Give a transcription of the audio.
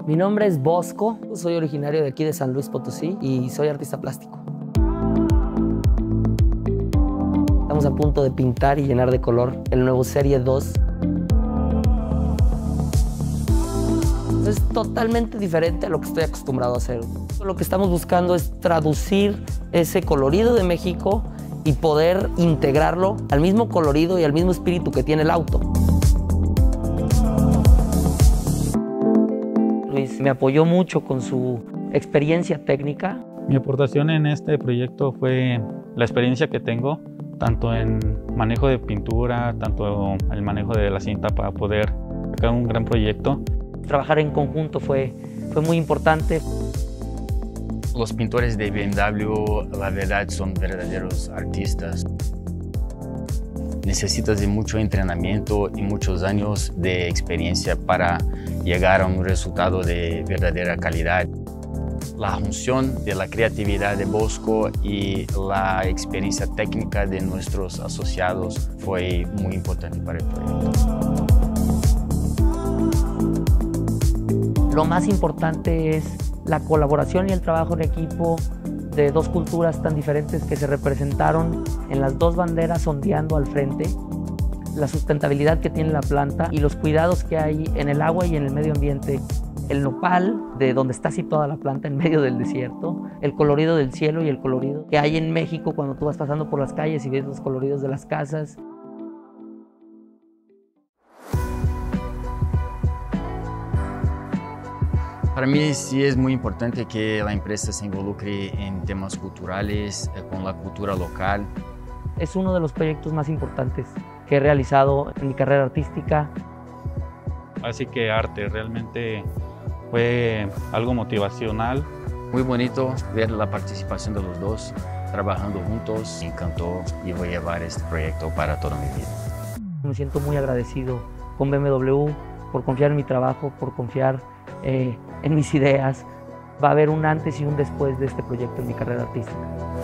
Mi nombre es Bosco, soy originario de aquí de San Luis Potosí y soy artista plástico. Estamos a punto de pintar y llenar de color el nuevo Serie 2. Es totalmente diferente a lo que estoy acostumbrado a hacer. Lo que estamos buscando es traducir ese colorido de México y poder integrarlo al mismo colorido y al mismo espíritu que tiene el auto. Luis me apoyó mucho con su experiencia técnica. Mi aportación en este proyecto fue la experiencia que tengo, tanto en manejo de pintura, tanto el manejo de la cinta para poder sacar un gran proyecto. Trabajar en conjunto fue muy importante. Los pintores de BMW, la verdad, son verdaderos artistas. Necesitas de mucho entrenamiento y muchos años de experiencia para llegar a un resultado de verdadera calidad. La junción de la creatividad de Bosco y la experiencia técnica de nuestros asociados fue muy importante para el proyecto. Lo más importante es la colaboración y el trabajo en equipo de dos culturas tan diferentes que se representaron en las dos banderas ondeando al frente, la sustentabilidad que tiene la planta y los cuidados que hay en el agua y en el medio ambiente. El nopal, de donde está situada la planta en medio del desierto, el colorido del cielo y el colorido que hay en México cuando tú vas pasando por las calles y ves los coloridos de las casas. Para mí sí es muy importante que la empresa se involucre en temas culturales, con la cultura local. Es uno de los proyectos más importantes que he realizado en mi carrera artística. Así que arte realmente fue algo motivacional. Muy bonito ver la participación de los dos trabajando juntos. Me encantó y voy a llevar este proyecto para toda mi vida. Me siento muy agradecido con BMW por confiar en mi trabajo, por confiar en mis ideas. Va a haber un antes y un después de este proyecto en mi carrera artística.